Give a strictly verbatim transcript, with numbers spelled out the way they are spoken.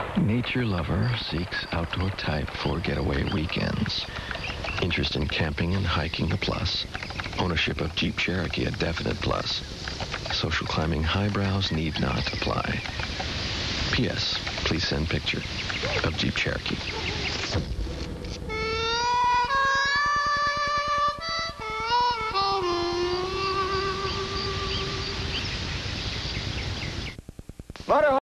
Nature lover seeks outdoor type for getaway weekends. Interest in camping and hiking a plus. Ownership of Jeep Cherokee a definite plus. Social climbing highbrows need not apply. P S. Please send picture of Jeep Cherokee.